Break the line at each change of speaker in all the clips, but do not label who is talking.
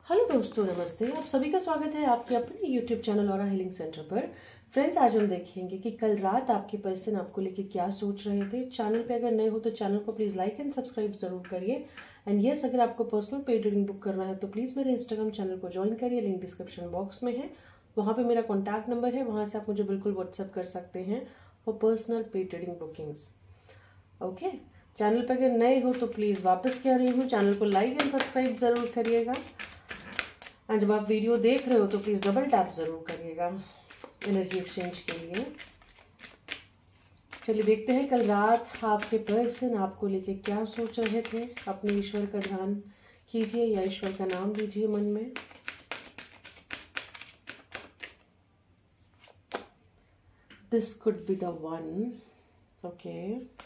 Hello दोस्तों, नमस्ते। आप सभी का स्वागत है आपके अपने यूट्यूब चैनल और हीलिंग सेंटर पर। फ्रेंड्स, आज हम देखेंगे कि कल रात आपके पर्सन आपको लेके क्या सोच रहे थे। चैनल पे अगर नए हो तो चैनल को प्लीज़ लाइक एंड सब्सक्राइब जरूर करिए। एंड यस, अगर आपको पर्सनल पेड रीडिंग बुक करना है तो प्लीज़ मेरे इंस्टाग्राम चैनल को ज्वाइन करिए, लिंक डिस्क्रिप्शन बॉक्स में है। वहाँ पर मेरा कॉन्टैक्ट नंबर है, वहाँ से आप मुझे बिल्कुल व्हाट्सअप कर सकते हैं for personal paid reading bookings. Okay, channel पर अगर नए हो तो प्लीज़ वापस कह रही हूँ, चैनल को लाइक एंड सब्सक्राइब ज़रूर करिएगा। एंड जब आप वीडियो देख रहे हो तो प्लीज़ डबल टैप ज़रूर करिएगा एनर्जी एक्सचेंज के लिए। चलिए देखते हैं कल रात आपके पर्सन आपको लेके क्या सोच रहे थे। अपने ईश्वर का ध्यान कीजिए या ईश्वर का नाम लीजिए मन में। This could be the one. Okay,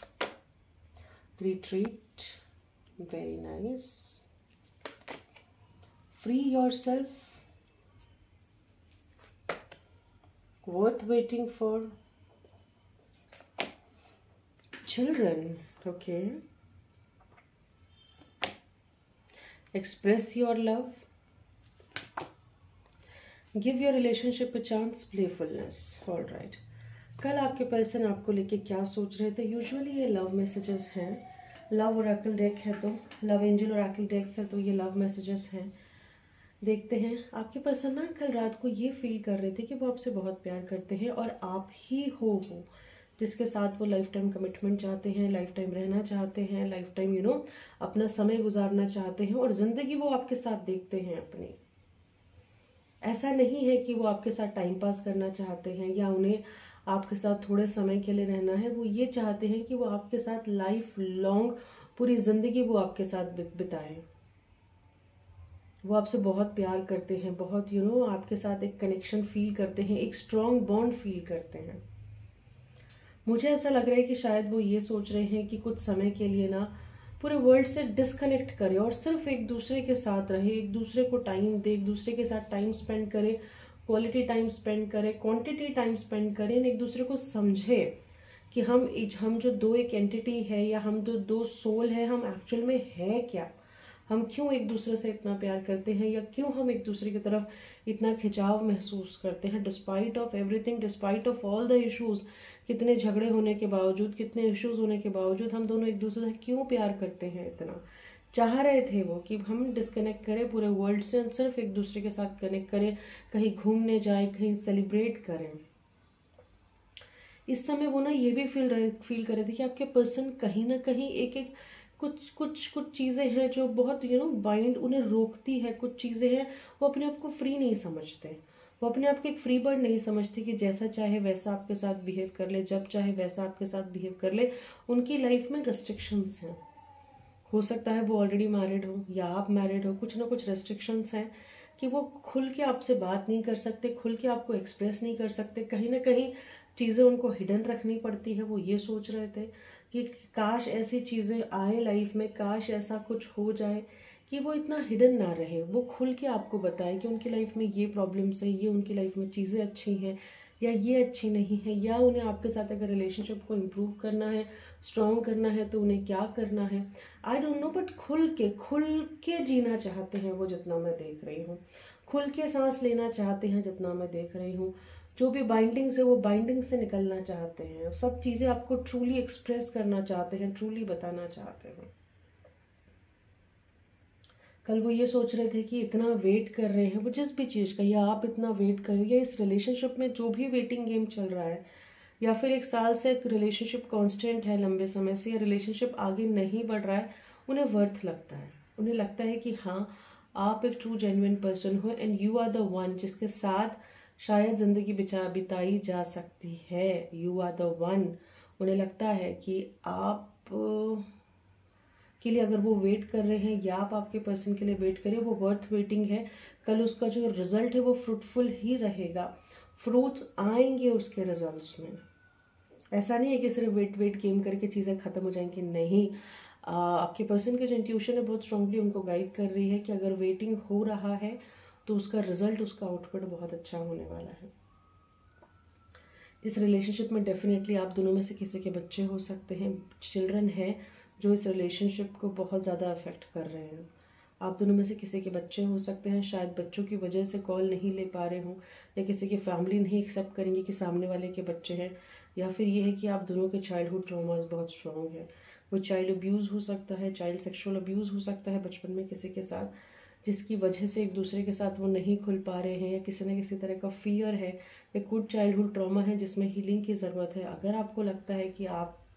retreat, very nice. Free yourself, worth waiting for. Children, okay. Express your love. Give your relationship a chance, playfulness. All right. कल आपके पर्सन आपको लेके क्या सोच रहे थे। यूजुअली ये लव मैसेजेस हैं। लव ओरेकल डेक है तो लव एंजल ओरेकल डेक है तो ये लव मैसेजेस हैं। देखते हैं आपके पर्सन ना कल रात को ये फील कर रहे थे कि वो आपसे बहुत प्यार करते हैं और आप ही हो वो जिसके साथ वो लाइफ टाइम कमिटमेंट चाहते हैं, लाइफ टाइम रहना चाहते हैं, लाइफ टाइम अपना समय गुजारना चाहते हैं और ज़िंदगी वो आपके साथ देखते हैं अपनी। ऐसा नहीं है कि वो आपके साथ टाइम पास करना चाहते हैं या उन्हें आपके साथ थोड़े समय के लिए रहना है। वो ये चाहते हैं कि वो आपके साथ लाइफ लॉन्ग पूरी ज़िंदगी वो आपके साथ बिताएं। वो आपसे बहुत प्यार करते हैं, बहुत आपके साथ एक कनेक्शन फील करते हैं, एक स्ट्रॉन्ग बॉन्ड फील करते हैं। मुझे ऐसा लग रहा है कि शायद वो ये सोच रहे हैं कि कुछ समय के लिए ना पूरे वर्ल्ड से डिस्कनेक्ट करें और सिर्फ एक दूसरे के साथ रहे, एक दूसरे को टाइम दे, एक दूसरे के साथ टाइम स्पेंड करें, क्वालिटी टाइम स्पेंड करें, क्वांटिटी टाइम स्पेंड करें, एक दूसरे को समझे कि हम जो दो एक एंटिटी है या हम दो सोल है, हम एक्चुअल में है क्या, हम क्यों एक दूसरे से इतना प्यार करते हैं या क्यों हम एक दूसरे की तरफ इतना खिंचाव महसूस करते हैं। Despite of everything, despite of all the issues, कितने झगड़े होने के बावजूद, कितने इश्यूज होने के बावजूद हम दोनों एक दूसरे से क्यों प्यार करते हैं। इतना चाह रहे थे वो कि हम डिस्कनेक्ट करें पूरे वर्ल्ड से, सिर्फ एक दूसरे के साथ कनेक्ट करें, कहीं घूमने जाएं, कहीं सेलिब्रेट करें। इस समय वो ना ये भी फील कर रहे थे कि आपके पर्सन कहीं ना कहीं एक कुछ चीज़ें हैं जो बहुत बाइंड उन्हें रोकती है। कुछ चीज़ें हैं वो अपने आप को फ्री नहीं समझते, वो अपने आप को एक फ्री बर्ड नहीं समझती कि जैसा चाहे वैसा आपके साथ बिहेव कर ले, जब चाहे वैसा आपके साथ बिहेव कर ले। उनकी लाइफ में रेस्ट्रिक्शंस हैं। हो सकता है वो ऑलरेडी मैरिड हो या आप मैरिड हो, कुछ ना कुछ रेस्ट्रिक्शंस हैं कि वो खुल के आपसे बात नहीं कर सकते, खुल के आपको एक्सप्रेस नहीं कर सकते। कहीं ना कहीं चीज़ें उनको हिडन रखनी पड़ती है। वो ये सोच रहे थे कि काश ऐसी चीज़ें आए लाइफ में, काश ऐसा कुछ हो जाए कि वो इतना हिडन ना रहे, वो खुल के आपको बताए कि उनकी लाइफ में ये प्रॉब्लम्स है, ये उनकी लाइफ में चीज़ें अच्छी हैं या ये अच्छी नहीं है, या उन्हें आपके साथ अगर रिलेशनशिप को इम्प्रूव करना है, स्ट्रॉन्ग करना है तो उन्हें क्या करना है। आई डोंट नो, बट खुल के जीना चाहते हैं वो, जितना मैं देख रही हूँ। खुल के सांस लेना चाहते हैं जितना मैं देख रही हूँ। जो भी बाइंडिंग्स है वो बाइंडिंग से निकलना चाहते हैं। सब चीज़ें आपको ट्रूली एक्सप्रेस करना चाहते हैं, ट्रूली बताना चाहते हैं। कल वो ये सोच रहे थे कि इतना वेट कर रहे हैं वो जिस भी चीज़ का, या आप इतना वेट कर रहे हो, या इस रिलेशनशिप में जो भी वेटिंग गेम चल रहा है, या फिर एक साल से एक रिलेशनशिप कांस्टेंट है लंबे समय से, या रिलेशनशिप आगे नहीं बढ़ रहा है, उन्हें वर्थ लगता है। उन्हें लगता है कि हाँ, आप एक ट्रू जेन्युइन पर्सन हो and you are the one जिसके साथ शायद ज़िंदगी बिताई जा सकती है। You are the one. उन्हें लगता है कि आप के लिए अगर वो वेट कर रहे हैं या आप आपके पर्सन के लिए वेट करें, वो वर्थ वेटिंग है। कल उसका जो रिजल्ट है वो फ्रूटफुल ही रहेगा, फ्रूट्स आएंगे उसके रिजल्ट्स में। ऐसा नहीं है कि सिर्फ वेट गेम करके चीज़ें खत्म हो जाएंगी, नहीं। आपके पर्सन की जो इंट्यूशन है बहुत स्ट्रांगली उनको गाइड कर रही है कि अगर वेटिंग हो रहा है तो उसका रिजल्ट, उसका आउटपुट बहुत अच्छा होने वाला है। इस रिलेशनशिप में डेफिनेटली आप दोनों में से किसी के बच्चे हो सकते हैं, चिल्ड्रन हैं जो इस रिलेशनशिप को बहुत ज़्यादा अफेक्ट कर रहे हैं। आप दोनों में से किसी के बच्चे हो सकते हैं, शायद बच्चों की वजह से कॉल नहीं ले पा रहे हों, या किसी की फैमिली नहीं एक्सेप्ट करेंगे कि सामने वाले के बच्चे हैं, या फिर ये है कि आप दोनों के चाइल्डहुड ट्रॉमास बहुत स्ट्रॉन्ग है। कोई चाइल्ड अब्यूज़ हो सकता है, चाइल्ड सेक्सुअल अब्यूज़ हो सकता है बचपन में किसी के साथ, जिसकी वजह से एक दूसरे के साथ वो नहीं खुल पा रहे हैं, या किसी न किसी तरह का फियर है, या कुछ चाइल्डहुड ट्रॉमा है जिसमें हीलिंग की ज़रूरत है। अगर आपको लगता है कि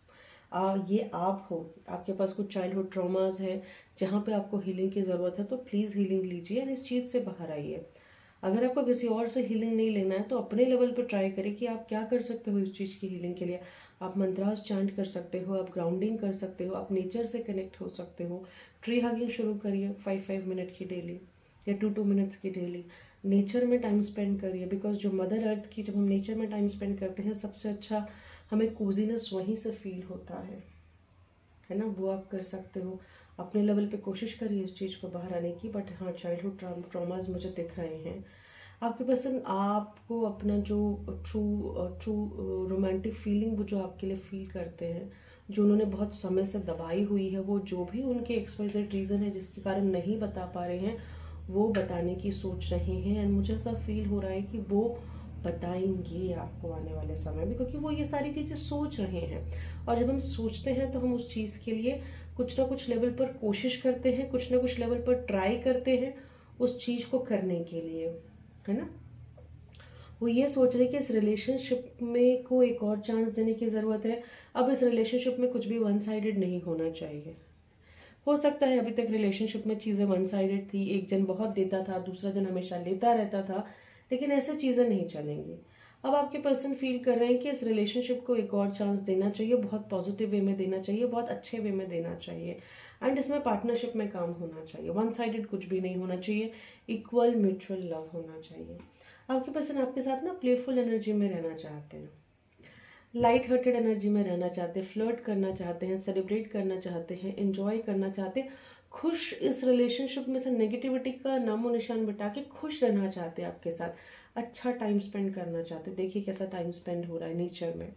ये आप हो, आपके पास कुछ चाइल्डहुड ट्रॉमास है जहाँ पे आपको हीलिंग की ज़रूरत है, तो प्लीज़ हीलिंग लीजिए और इस चीज़ से बाहर आइए। अगर आपको किसी और से हीलिंग नहीं लेना है तो अपने लेवल पर ट्राई करें कि आप क्या कर सकते हो इस चीज़ की हीलिंग के लिए। आप मंत्रास चांट कर सकते हो, आप ग्राउंडिंग कर सकते हो, आप नेचर से कनेक्ट हो सकते हो। ट्री हगिंग शुरू करिए 5-5 मिनट की डेली, या 2-2 मिनट्स की डेली। नेचर में टाइम स्पेंड करिए, बिकॉज जो मदर अर्थ की, जब हम नेचर में टाइम स्पेंड करते हैं, सबसे अच्छा हमें कोजीनेस वहीं से फील होता है ना। वो आप कर सकते हो, अपने लेवल पे कोशिश करिए इस चीज़ को बाहर आने की। बट हाँ, चाइल्डहुड ट्रॉमास मुझे दिख रहे हैं आपके पर्सन। आपको अपना जो ट्रू रोमांटिक फीलिंग वो जो आपके लिए फील करते हैं, जो उन्होंने बहुत समय से दबाई हुई है, वो जो भी उनके एक्सवाइजेड रीज़न है जिसके कारण नहीं बता पा रहे हैं, वो बताने की सोच रहे हैं। एंड मुझे ऐसा फील हो रहा है कि वो बताएंगे आपको आने वाले समय में, क्योंकि वो ये सारी चीज़ें सोच रहे हैं। और जब हम सोचते हैं तो हम उस चीज़ के लिए कुछ ना कुछ लेवल पर कोशिश करते हैं, कुछ ना कुछ लेवल पर ट्राई करते हैं उस चीज़ को करने के लिए, है ना। वो ये सोच रहे कि इस रिलेशनशिप में को एक और चांस देने की ज़रूरत है। अब इस रिलेशनशिप में कुछ भी वन साइडेड नहीं होना चाहिए। हो सकता है अभी तक रिलेशनशिप में चीज़ें वन साइडेड थी, एक जन बहुत देता था, दूसरा जन हमेशा लेता रहता था, लेकिन ऐसे चीज़ें नहीं चलेंगी। अब आपके पर्सन फील कर रहे हैं कि इस रिलेशनशिप को एक और चांस देना चाहिए, बहुत पॉजिटिव वे में देना चाहिए, बहुत अच्छे वे में देना चाहिए। एंड इसमें पार्टनरशिप में काम होना चाहिए, वन साइडेड कुछ भी नहीं होना चाहिए, इक्वल म्यूचुअल लव होना चाहिए। आपके पर्सन आपके साथ ना प्लेफुल एनर्जी में रहना चाहते हैं, लाइट हार्टेड एनर्जी में रहना चाहते हैं, फ्लर्ट करना चाहते हैं, सेलिब्रेट करना चाहते हैं, एंजॉय करना चाहते हैं, खुश इस रिलेशनशिप में से नेगेटिविटी का नामो निशान मिटा के खुश रहना चाहते हैं आपके साथ, अच्छा टाइम स्पेंड करना चाहते हैं। देखिए कैसा टाइम स्पेंड हो रहा है नेचर में।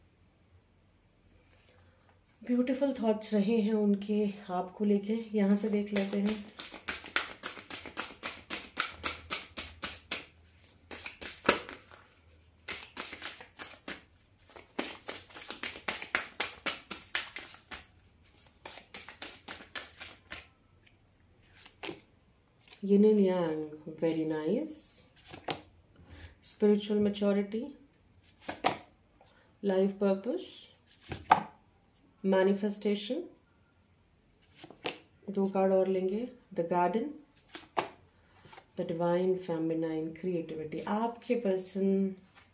ब्यूटीफुल थॉट्स रहे हैं उनके आपको लेके। यहाँ से देख लेते हैं। Yin and Yang, very nice. Spiritual maturity, life purpose, manifestation. 2 card और लेंगे। The garden, the divine feminine, creativity. आपके पर्सन,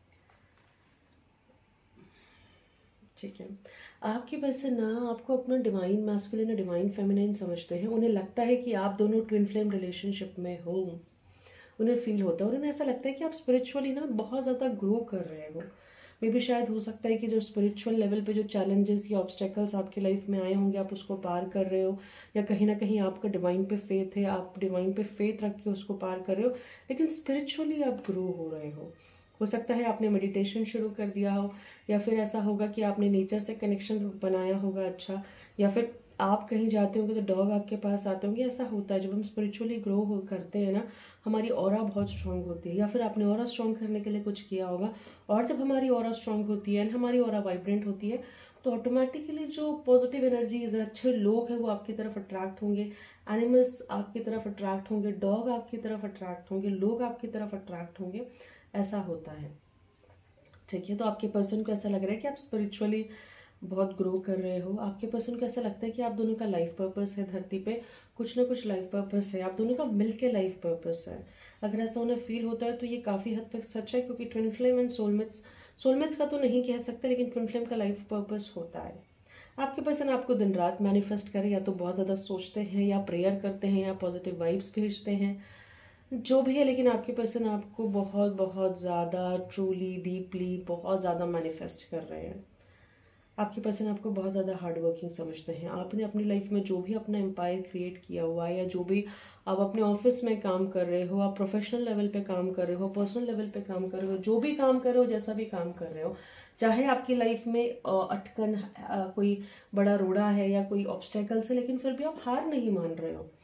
ठीक है, आपके पर्सन ना आपको अपना डिवाइन मैस्कुलिन और डिवाइन फेमिनाइन समझते हैं। उन्हें लगता है कि आप दोनों ट्विन फ्लेम रिलेशनशिप में हो, उन्हें फील होता है, और उन्हें ऐसा लगता है कि आप स्पिरिचुअली ना बहुत ज़्यादा ग्रो कर रहे हो। मे भी शायद हो सकता है कि जो स्पिरिचुअल लेवल पे जो चैलेंजेस या ऑब्स्टेकल्स आपकी लाइफ में आए होंगे, आप उसको पार कर रहे हो, या कहीं ना कहीं आपका डिवाइन पे फेथ है, आप डिवाइन पे फेथ रख के उसको पार कर रहे हो, लेकिन स्पिरिचुअली आप ग्रो हो रहे हो सकता है आपने मेडिटेशन शुरू कर दिया हो, या फिर ऐसा होगा कि आपने नेचर से कनेक्शन बनाया होगा अच्छा, या फिर आप कहीं जाते होंगे तो डॉग आपके पास आते होंगे। ऐसा होता है जब हम स्पिरिचुअली ग्रो हो करते हैं ना, हमारी ऑरा बहुत स्ट्रांग होती है, या फिर आपने ऑरा स्ट्रांग करने के लिए कुछ किया होगा। और जब हमारी ऑरा स्ट्रांग होती है एंड हमारी ऑरा वाइब्रेंट होती है, तो ऑटोमेटिकली जो पॉजिटिव एनर्जीज अच्छे लोग हैं वो आपकी तरफ अट्रैक्ट होंगे, एनिमल्स आपकी तरफ अट्रैक्ट होंगे, डॉग आपकी तरफ अट्रैक्ट होंगे, लोग आपकी तरफ अट्रैक्ट होंगे। ऐसा होता है, ठीक है। तो आपके पर्सन को ऐसा लग रहा है कि आप स्पिरिचुअली बहुत ग्रो कर रहे हो। आपके पर्सन को ऐसा लगता है कि आप दोनों का लाइफ पर्पस है, धरती पे कुछ ना कुछ लाइफ पर्पस है, आप दोनों का मिलके लाइफ पर्पस है। अगर ऐसा उन्हें फील होता है तो ये काफ़ी हद तक सच है, क्योंकि ट्विन फ्लेम एंड सोलमेट्स का तो नहीं कह सकते, लेकिन ट्विन फ्लेम का लाइफ पर्पस होता है। आपके पर्सन आपको दिन रात मैनिफेस्ट करे, या तो बहुत ज़्यादा सोचते हैं, या प्रेयर करते हैं, या पॉजिटिव वाइब्स भेजते हैं, जो भी है, लेकिन आपके पर्सन आपको बहुत बहुत ज़्यादा ट्रूली डीपली बहुत ज़्यादा मैनिफेस्ट कर रहे हैं। आपके पर्सन आपको बहुत ज़्यादा हार्ड वर्किंग समझते हैं। आपने अपनी लाइफ में जो भी अपना एम्पायर क्रिएट किया हुआ है, या जो भी आप अपने ऑफिस में काम कर रहे हो, आप प्रोफेशनल लेवल पे काम कर रहे हो, पर्सनल लेवल पे काम कर रहे हो, जो भी काम कर रहे हो, जैसा भी काम कर रहे हो, चाहे आपकी लाइफ में अटकन कोई बड़ा रोड़ा है या कोई ऑब्स्टेकल्स है, लेकिन फिर भी आप हार नहीं मान रहे हो।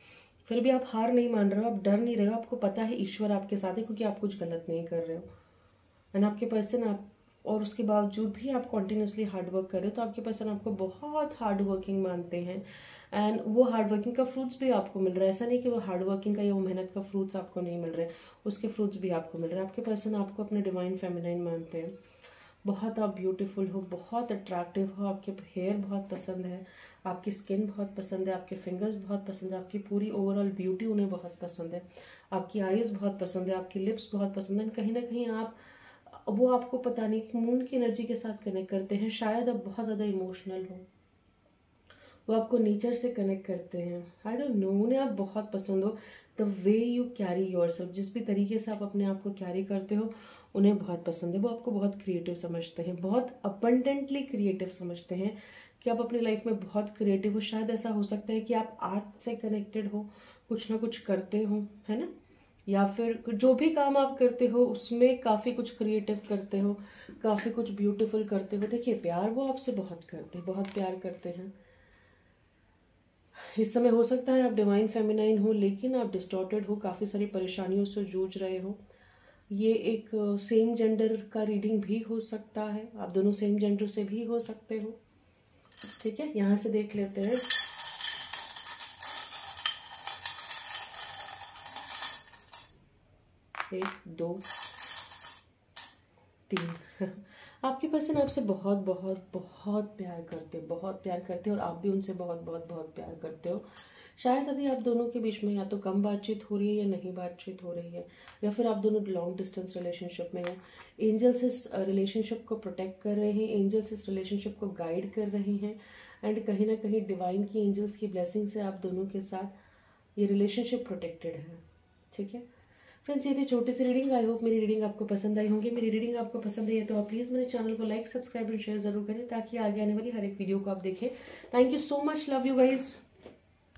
फिर भी आप हार नहीं मान रहे हो, आप डर नहीं रहे हो, आपको पता है ईश्वर आपके साथ है क्योंकि आप कुछ गलत नहीं कर रहे हो। एंड आपके पर्सन आप, और उसके बावजूद भी आप कॉन्टिन्यूसली हार्ड वर्क कर रहे हो, तो आपके पर्सन आपको बहुत हार्ड वर्किंग मानते हैं। एंड वो हार्ड वर्किंग का फ्रूट्स भी आपको मिल रहा है। ऐसा नहीं कि वो हार्ड वर्किंग का या वो मेहनत का फ्रूट्स आपको नहीं मिल रहे, उसके फ्रूट्स भी आपको मिल रहे हैं। आपके पर्सन आपको अपने डिवाइन फेमिनाइन मानते हैं। बहुत आप ब्यूटीफुल हो, बहुत अट्रैक्टिव हो, आपके हेयर बहुत पसंद है, आपकी स्किन बहुत पसंद है, आपके फिंगर्स बहुत पसंद है, आपकी पूरी ओवरऑल ब्यूटी उन्हें बहुत पसंद है, आपकी आईज बहुत पसंद है, आपकी लिप्स बहुत पसंद है। कहीं ना कहीं आप, वो आपको पता नहीं मून की एनर्जी के साथ कनेक्ट करते हैं। शायद आप बहुत ज़्यादा इमोशनल हो, वो आपको नेचर से कनेक्ट करते हैं। आई डोंट नो, उन्हें आप बहुत पसंद हो। The way you carry yourself, जिस भी तरीके से आप अपने आप को कैरी करते हो, उन्हें बहुत पसंद है। वो आपको बहुत क्रिएटिव समझते हैं, बहुत अबंडेंटली क्रिएटिव समझते हैं कि आप अपनी लाइफ में बहुत क्रिएटिव हो। शायद ऐसा हो सकता है कि आप आर्ट से कनेक्टेड हो, कुछ ना कुछ करते हो, है ना, या फिर जो भी काम आप करते हो उसमें काफ़ी कुछ क्रिएटिव करते हो, काफ़ी कुछ ब्यूटीफुल करते हो। देखिए प्यार वो आपसे बहुत करते हैं, बहुत प्यार करते हैं। इस समय हो सकता है आप डिवाइन फेमिनाइन हो, लेकिन आप डिस्टॉर्टेड हो, काफ़ी सारी परेशानियों से जूझ रहे हो। ये एक सेम जेंडर का रीडिंग भी हो सकता है, आप दोनों सेम जेंडर से भी हो सकते हो। ठीक है, यहाँ से देख लेते हैं। एक, दो, तीन। आपके पर्सन आपसे बहुत बहुत बहुत प्यार करते, बहुत प्यार करते और आप भी उनसे बहुत बहुत बहुत प्यार करते हो। शायद अभी आप दोनों के बीच में या तो कम बातचीत हो रही है या नहीं बातचीत हो रही है, या फिर आप दोनों लॉन्ग डिस्टेंस रिलेशनशिप में हो। एंजल्स इस रिलेशनशिप को प्रोटेक्ट कर रहे हैं, एंजल्स इस रिलेशनशिप को गाइड कर रहे हैं। एंड कहीं ना कहीं डिवाइन की, एंजल्स की ब्लेसिंग से आप दोनों के साथ ये रिलेशनशिप प्रोटेक्टेड है। ठीक है फ्रेंड्स, ये थी छोटी सी रीडिंग। आई होप मेरी रीडिंग आपको पसंद आई होंगी। मेरी रीडिंग आपको पसंद आई है तो आप प्लीज़ मेरे चैनल को लाइक, सब्सक्राइब एंड शेयर जरूर करें, ताकि आगे आने वाली हर एक वीडियो को आप देखें। Thank you so much, love you guys.